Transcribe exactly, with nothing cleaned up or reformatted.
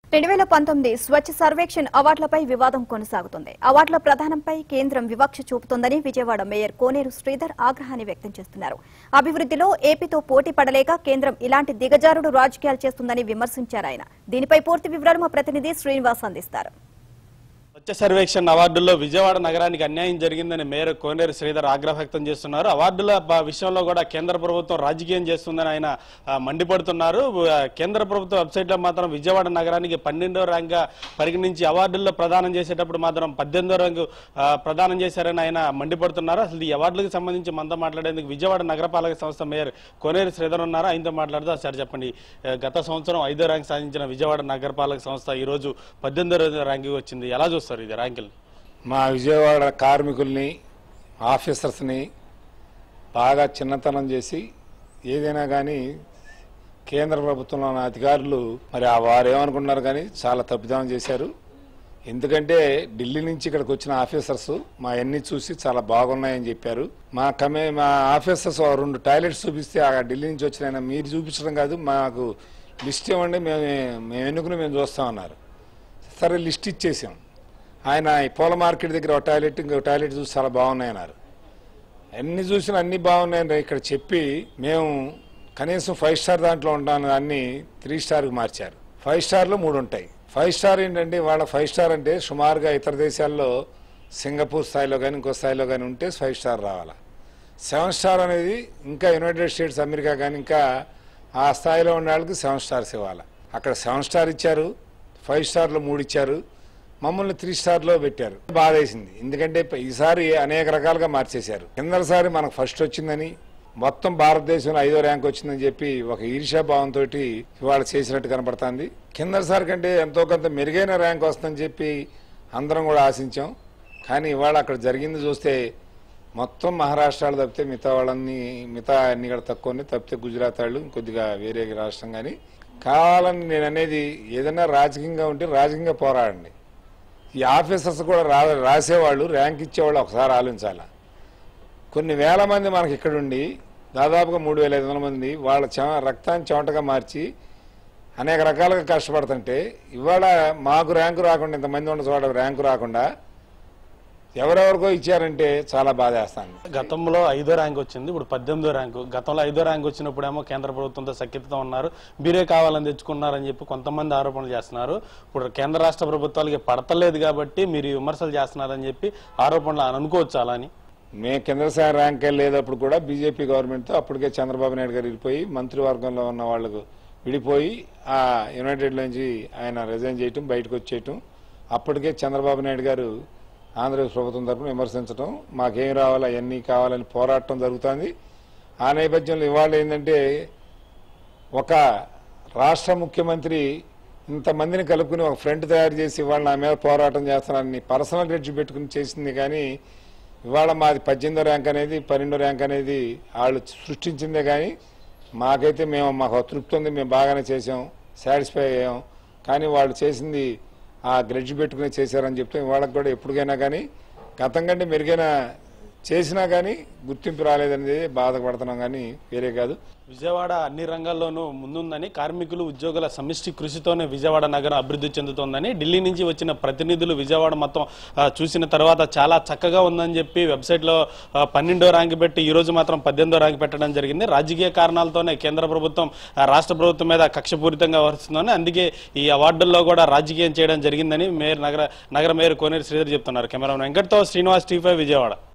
రెండు వేల పంతొమ్మిది స్వచ్ఛ సర్వేక్షణ్ అవార్డులపై వివాదం కొనసాగుతుంది. అవార్డుల ప్రదానంపై కేంద్రం వివక్ష చూపుతోందని విజయవాడ మేయర్ కోనేరు శ్రీధర్ ఆగ్రహాన్ని వ్యక్తం చేస్తున్నారు. అభివృద్ధిలో ఏపీతో పోటీ పడలేక కేంద్రం ఇలాంటి దిగజారుడు రాజకీయాలు చేస్తుందని విమర్శించారు ఆయన. దీనిపై పూర్తి వివరాలు మా ప్రతినిధి శ్రీనివాస్ అందిస్తారు. స్వచ్ఛ సర్వేక్షణ్ అవార్డుల్లో విజయవాడ నగరానికి అన్యాయం జరిగిందని మేయర్ కోనేరు శ్రీధర్ ఆగ్రహం వ్యక్తం చేస్తున్నారు. అవార్డుల విషయంలో కూడా కేంద్ర ప్రభుత్వం రాజకీయం చేస్తుందని ఆయన మండిపడుతున్నారు. కేంద్ర ప్రభుత్వ వెబ్సైట్ లో మాత్రం విజయవాడ నగరానికి పన్నెండో ర్యాంక్ గా పరిగణించి అవార్డుల్లో ప్రదానం చేసేటప్పుడు మాత్రం పద్దెనిమిదో ర్యాంకు ప్రదానం చేశారని ఆయన మండిపడుతున్నారు. అసలు ఈ అవార్డులకు సంబంధించి మనతో మాట్లాడేందుకు విజయవాడ నగరపాలక సంస్థ మేయర్ కోనేరు శ్రీధర్ ఉన్నారు. ఆయనతో మాట్లాడుతూ సార్ చెప్పండి, గత సంవత్సరం ఐదో ర్యాంక్ సాధించిన విజయవాడ నగరపాలక సంస్థ ఈ రోజు పద్దెనిమిదో ర్యాంకు వచ్చింది. ఎలా చూస్తారు ఇది ర్యాంకులు? మా విజయవాడ కార్మికుల్ని ఆఫీసర్స్ని బాగా చిన్నతనం చేసి ఏదైనా కానీ కేంద్ర ప్రభుత్వంలో ఉన్న అధికారులు మరి ఆ వారు ఏమనుకున్నారు కానీ చాలా తప్పిదం చేశారు. ఎందుకంటే ఢిల్లీ నుంచి ఇక్కడికి వచ్చిన ఆఫీసర్స్ మా అన్ని చూసి చాలా బాగున్నాయని చెప్పారు. మా కమే మా ఆఫీసర్స్ రెండు టాయిలెట్స్ చూపిస్తే ఆ ఢిల్లీ నుంచి వచ్చిన మీరు చూపించడం కాదు, మాకు లిస్ట్ ఇవ్వండి, మేము మేము ఎన్నుకుని మేము చూస్తామన్నారు. సరే లిస్ట్ ఇచ్చేసాం. ఆయన ఈ పూల మార్కెట్ దగ్గర ఒక టాయిలెట్ ఇంకో టాయిలెట్ చూసి చాలా బాగున్నాయన్నారు. అన్ని చూసిన అన్ని బాగున్నాయని ఇక్కడ చెప్పి మేము కనీసం ఫైవ్ స్టార్ దాంట్లో ఉంటాను అన్ని త్రీ స్టార్కి మార్చారు. ఫైవ్ స్టార్లో మూడు ఉంటాయి. ఫైవ్ స్టార్ ఏంటంటే వాళ్ళ ఫైవ్ స్టార్ అంటే సుమారుగా ఇతర దేశాల్లో సింగపూర్ స్థాయిలో కానీ ఇంకో స్థాయిలో కానీ ఉంటే ఫైవ్ స్టార్ రావాలి. సెవెన్ స్టార్ అనేది ఇంకా యునైటెడ్ స్టేట్స్ అమెరికా కానీ ఇంకా ఆ స్థాయిలో ఉన్న వాళ్ళకి సెవెన్ స్టార్స్ ఇవ్వాలి. అక్కడ సెవెన్ స్టార్ ఇచ్చారు, ఫైవ్ స్టార్లో మూడు ఇచ్చారు, మమ్మల్ని త్రీ స్టార్లో పెట్టారు. బాధేసింది. ఎందుకంటే ఈసారి అనేక రకాలుగా మార్చేశారు. కిందసారి మనకు ఫస్ట్ వచ్చిందని మొత్తం భారతదేశంలో ఐదో ర్యాంక్ వచ్చిందని చెప్పి ఒక ఈర్ష్యా భావంతో ఇవాళ చేసినట్టు కనపడుతుంది. కిందసారి కంటే ఎంతో కొంత మెరుగైన ర్యాంక్ వస్తుందని చెప్పి అందరం కూడా ఆశించాం. కానీ ఇవాళ అక్కడ జరిగింది చూస్తే మొత్తం మహారాష్ట్రాలు తప్పితే మిగతా వాళ్ళని మిగతా అన్ని కూడా తక్కువని తప్పితే గుజరాత్ వాళ్ళు కొద్దిగా వేరే రాష్ట్రం కానీ కావాలని నేను అనేది ఏదైనా రాజకీయంగా ఉంటే రాజకీయంగా పోరాడండి. ఈ ఆఫీసర్స్ కూడా రా రాసేవాళ్ళు ర్యాంక్ ఇచ్చేవాళ్ళు ఒకసారి ఆలోచించాలి. కొన్ని వేల మంది మనకి ఇక్కడుండి దాదాపుగా మూడు వేల ఐదు వందల మంది వాళ్ళ చెమ రక్తాన్ని చెమటగా మార్చి అనేక రకాలుగా కష్టపడుతుంటే ఇవాళ మాకు ర్యాంకు రాకుండా ఇంతమంది ఉన్న చోట ర్యాంకు రాకుండా ఎవరెవరికో ఇచ్చారంటే చాలా బాధేస్తాను. గతంలో ఐదో ర్యాంక్ వచ్చింది, ఇప్పుడు పద్దెనిమిదో ర్యాంకు. గతంలో ఐదో ర్యాంక్ వచ్చినప్పుడేమో కేంద్ర ప్రభుత్వంతో సఖ్యతతో ఉన్నారు, మీరే కావాలని తెచ్చుకున్నారని చెప్పి కొంతమంది ఆరోపణలు చేస్తున్నారు. ఇప్పుడు కేంద్ర రాష్ట్ర ప్రభుత్వాలకి పడతలేదు కాబట్టి మీరు విమర్శలు చేస్తున్నారని చెప్పి ఆరోపణలు అనుకోవచ్చు. అలా అని మేము కింద స్థాయి ర్యాంక్ వెళ్ళేటప్పుడు కూడా బీజేపీ గవర్నమెంట్తో అప్పటికే చంద్రబాబు నాయుడు గారు వెళ్ళిపోయి మంత్రివర్గంలో ఉన్న వాళ్ళకు విడిపోయి ఆ యునైటెడ్ నుంచి ఆయన రిజైన్ చేయటం బయటకు వచ్చేయటం, అప్పటికే చంద్రబాబు నాయుడు గారు ఆంధ్రప్రదేశ్ ప్రభుత్వం తరఫున విమర్శించడం, మాకేం రావాలి అవన్నీ కావాలని పోరాటం జరుగుతుంది. ఆ నేపథ్యంలో ఇవాళ ఏంటంటే ఒక రాష్ట్ర ముఖ్యమంత్రి ఇంతమందిని కలుపుకుని ఒక ఫ్రంట్ తయారు చేసి ఇవాళ నా మీద పోరాటం చేస్తున్నారని పర్సనల్ గ్రెడ్జ్ పెట్టుకుని చేసింది. కానీ ఇవాళ మాది పద్దెనిమిదో ర్యాంక్ అనేది పన్నెండో ర్యాంక్ అనేది వాళ్ళు సృష్టించిందే. కానీ మాకైతే మేము మాకు తృప్తి ఉంది, మేము బాగానే చేసాం, సాటిస్ఫై అయ్యాం. కానీ వాళ్ళు చేసింది ఆ గ్రెడ్జ్ పెట్టుకుని చేశారని చెప్తే వాళ్ళకి కూడా ఎప్పటికైనా కానీ గతం కంటే మెరుగైన చేసినా కానీ గుర్తింపు రాలేదనేది బాధపడుతున్నాం, కానీ వేరే కాదు. విజయవాడ అన్ని రంగాల్లోనూ ముందుందని, కార్మికులు ఉద్యోగుల సమిష్టి కృషితోనే విజయవాడ నగరం అభివృద్ధి చెందుతోందని ఢిల్లీ నుంచి వచ్చిన ప్రతినిధులు విజయవాడ మొత్తం చూసిన తర్వాత చాలా చక్కగా ఉందని చెప్పి వెబ్సైట్లో పన్నెండో ర్యాంక్ పెట్టి ఈ రోజు మాత్రం పద్దెనిమిదో ర్యాంక్ పెట్టడం జరిగింది. రాజకీయ కారణాలతోనే కేంద్ర ప్రభుత్వం రాష్ట్ర ప్రభుత్వం మీద కక్షపూరితంగా వస్తుందని, అందుకే ఈ అవార్డుల్లో కూడా రాజకీయం చేయడం జరిగిందని మేయర్ నగర నగర మేయర్ కోనేరు శ్రీధర్ చెప్తున్నారు. కెమెరామెన్ వెంకట్తో శ్రీనివాస్, టీ ఫైవ్ విజయవాడ.